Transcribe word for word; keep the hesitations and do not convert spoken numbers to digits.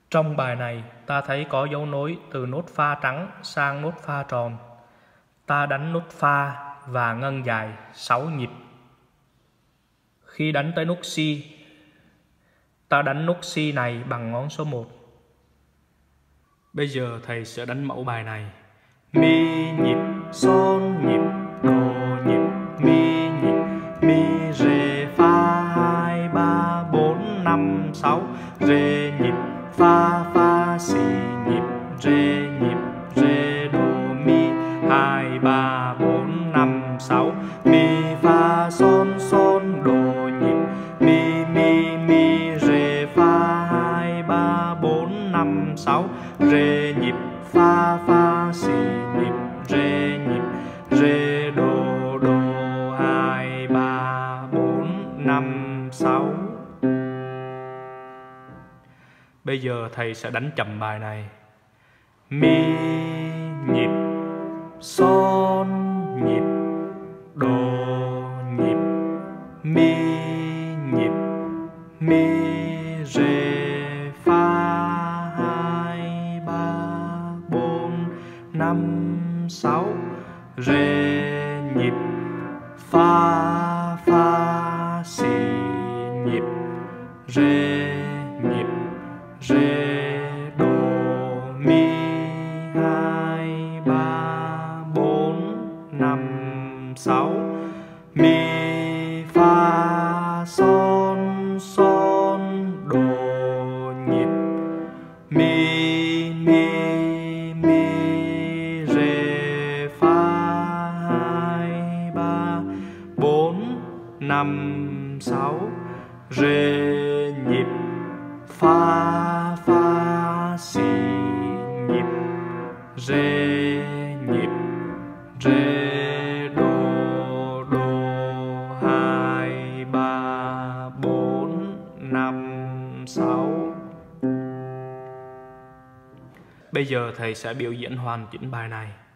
Trong bài này ta thấy có dấu nối từ nốt pha trắng sang nốt pha tròn. Ta đánh nốt pha và ngân dài sáu nhịp. Khi đánh tới nốt Si, ta đánh nốt Si này bằng ngón số một. Bây giờ thầy sẽ đánh mẫu bài này. Mi nhịp, son nhịp, đồ nhịp, mi nhịp, mi rê pha hai ba bốn năm sáu, rê nhịp, pha pha si nhịp, rê nhịp, rê đồ mi hai ba bốn năm sáu, mi pha son son đồ nhịp, mi mi mi rê pha hai ba bốn năm sáu, rê nhịp, pha pha si nhịp, rê nhịp, rê đồ đồ hai ba bốn năm sáu. Bây giờ thầy sẽ đánh chậm bài này. Mi nhịp, son nhịp, đồ nhịp, mi nhịp, mi rê pha hai ba bốn năm sáu, rê nhịp, pha pha si nhịp, rê nhịp, rê đồ mi hai ba bốn năm sáu, mi pha son son đồ nhịp, mi mi mi rê pha hai ba bốn năm sáu, rê nhịp, pha pha si nhịp, rê nhịp, rê đồ đồ hai ba bốn năm sáu. Bây giờ thầy sẽ biểu diễn hoàn chỉnh bài này.